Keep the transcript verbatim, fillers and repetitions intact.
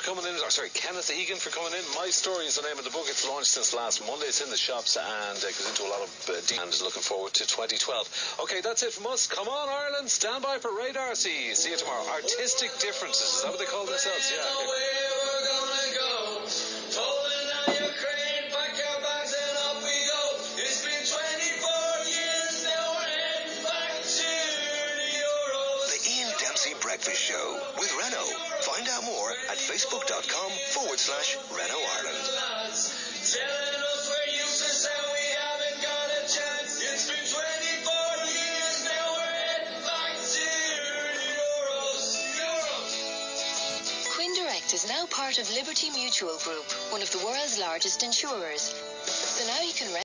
coming in. Or sorry, Kenneth Egan for coming in. My Story is the name of the book. It's launched since last Monday. It's in the shops and uh, goes into a lot of uh, deep and is looking forward to twenty twelve. Okay, that's it from us. Come on, Ireland. Stand by for Ray Darcy. See you tomorrow. Artistic Differences. Is that what they call themselves? Yeah. Dempsey Breakfast Show with Renault. Find out more at facebook.com forward slash Renault Ireland. Quinn Direct is now part of Liberty Mutual Group, one of the world's largest insurers. So now you can rent